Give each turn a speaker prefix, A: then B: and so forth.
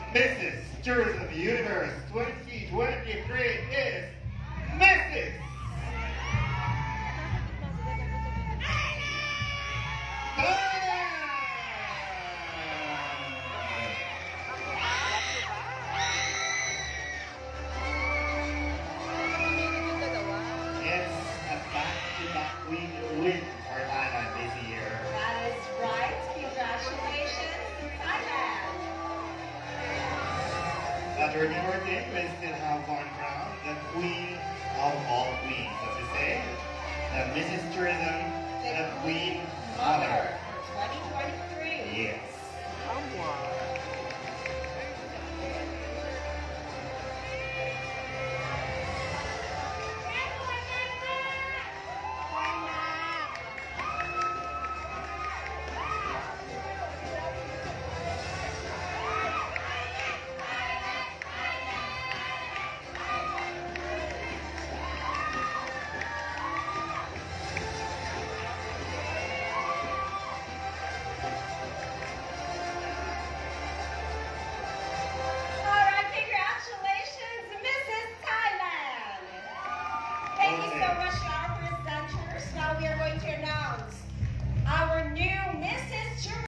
A: Mrs. Tourism Universe 2023 is Mrs. It's a back-to-back win for Thailand this year.
B: That is right. Congratulations, Thailand.
A: At 2014, we still have one crown, the Queen of all queens, as we say, the Mrs. Tourism, the Queen Mother.
B: For 2023.
A: Yes.
B: Thank you so much to our presenters. Now we are going to announce our new Mrs.